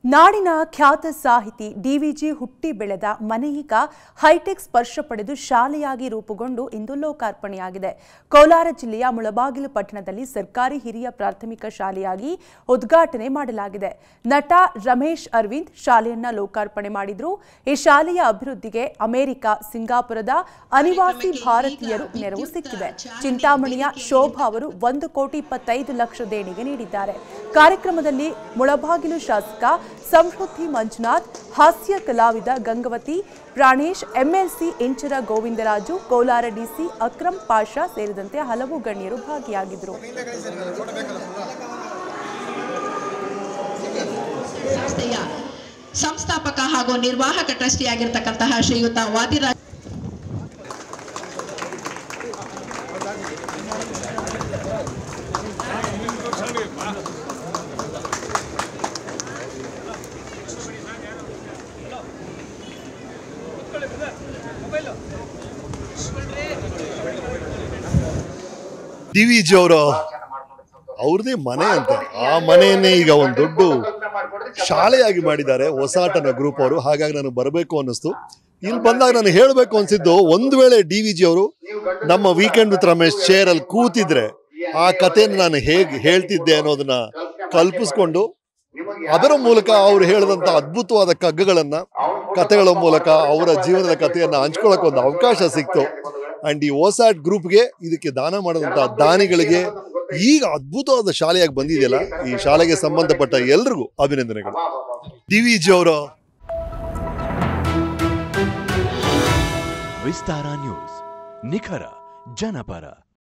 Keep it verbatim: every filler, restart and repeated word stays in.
ನಾಡಿನ ಖ್ಯಾತ ಸಾಹಿತಿ ಡಿವಿಜಿ ಹುಟ್ಟಿ ಬೆಳೆದ ಮನೆಯೀಗ ಹೈಟೆಕ್ ಸ್ಪರ್ಶ ಪಡೆದು ಶಾಲೆಯಾಗಿ ರೂಪುಗೊಂಡು ಇಂದು ಲೋಕಾರ್ಪಣೆಯಾಗಿದೆ. ಕೋಲಾರ ಜಿಲ್ಲೆಯ ಮುಳಬಾಗಿಲು ಪಟ್ಟಣದಲ್ಲಿ ಸರ್ಕಾರಿ ಹಿರಿಯ ಪ್ರಾಥಮಿಕ ಶಾಲೆಯಾಗಿ ಉದ್ಘಾಟನೆ ಮಾಡಲಾಗಿದೆ. ನಟ ರಮೇಶ್ ಅರವಿಂದ್ ಶಾಲೆಯನ್ನ ಲೋಕಾರ್ಪಣೆ ಮಾಡಿದ್ರು. ಈ ಶಾಲೆಯ ಅಭಿವೃದ್ಧಿಗೆ ಅಮೆರಿಕ, ಸಿಂಗಾಪುರದ ಅನಿವಾಸಿ ಭಾರತೀಯರು ನೆರವು ಸಿಕ್ಕಿದೆ. ಚಿಂತಾಮಣಿಯ ಶೋಭಾ ಅವರು ಒಂದು ಕೋಟಿ ಇಪ್ಪತ್ತೈದು ಲಕ್ಷ ದೇಣಿಗೆ ನೀಡಿದ್ದಾರೆ. ಕಾರ್ಯಕ್ರಮದಲ್ಲಿ ಮುಳಬಾಗಿಲು ಶಾಸಕ ಸಮೃದ್ಧಿ ಮಂಜುನಾಥ್, ಹಾಸ್ಯ ಕಲಾವಿದ ಗಂಗವತಿ ಪ್ರಾಣೇಶ್, ಎಂಎಲ್ಸಿ ಇಂಚರ ಗೋವಿಂದರಾಜು, ಕೋಲಾರ ಡಿಸಿ ಅಕ್ರಮ್ ಪಾಷಾ ಸೇರಿದಂತೆ ಹಲವು ಗಣ್ಯರು ಭಾಗಿಯಾಗಿದ್ದರು. ಸಂಸ್ಥೆಯ ಸಂಸ್ಥಾಪಕ ಹಾಗೂ ನಿರ್ವಾಹಕ ಟ್ರಸ್ಟಿಯಾಗಿರತಕ್ಕಂತಹ ಶ್ರೀಯುತ ವಾದಿರಾಜ್ ಡಿವಿಜಿ ಅವರು ಅವ್ರದೇ ಮನೆ ಅಂತ ಆ ಮನೆಯನ್ನೇ ಈಗ ಒಂದು ದೊಡ್ಡ ಶಾಲೆಯಾಗಿ ಮಾಡಿದ್ದಾರೆ ಹೊಸಾಟನ ಗ್ರೂಪ್ ಅವರು. ಹಾಗಾಗಿ ನಾನು ಬರಬೇಕು ಅನ್ನಿಸ್ತು. ಇಲ್ಲಿ ಬಂದಾಗ ನಾನು ಹೇಳಬೇಕು ಅನ್ಸಿದ್ದು, ಒಂದು ವೇಳೆ ಡಿ ವಿ ಜಿ ಅವರು ನಮ್ಮ ವೀಕೆಂಡ್ ವಿತ್ ರಮೇಶ್ ಚೇರ್ ಅಲ್ಲಿ ಕೂತಿದ್ರೆ ಆ ಕಥೆಯನ್ನು ನಾನು ಹೇಗೆ ಹೇಳ್ತಿದ್ದೆ ಅನ್ನೋದನ್ನ ಕಲ್ಪಿಸ್ಕೊಂಡು ಅದರ ಮೂಲಕ ಅವ್ರು ಹೇಳಿದಂತ ಅದ್ಭುತವಾದ ಕಗ್ಗಗಳನ್ನ ಕಥೆಗಳ ಮೂಲಕ ಅವರ ಜೀವನದ ಕಥೆಯನ್ನ ಹಂಚ್ಕೊಳ್ಳೋಕೆ ಒಂದು ಅವಕಾಶ ಸಿಕ್ತು. ಅಂಡ್ ಈ ಓಸಾಟ್ ಗ್ರೂಪ್ಗೆ ಇದಕ್ಕೆ ದಾನ ಮಾಡಿದಂತ ದಾನಿಗಳಿಗೆ ಈಗ ಅದ್ಭುತವಾದ ಶಾಲೆಯಾಗಿ ಬಂದಿದೆಯಲ್ಲ, ಈ ಶಾಲೆಗೆ ಸಂಬಂಧಪಟ್ಟ ಎಲ್ರಿಗೂ ಅಭಿನಂದನೆಗಳು. ಡಿ ವಿ ಜಿ ಅವರು ವಿಸ್ತಾರ ನ್ಯೂಸ್, ನಿಖರ ಜನಪರ.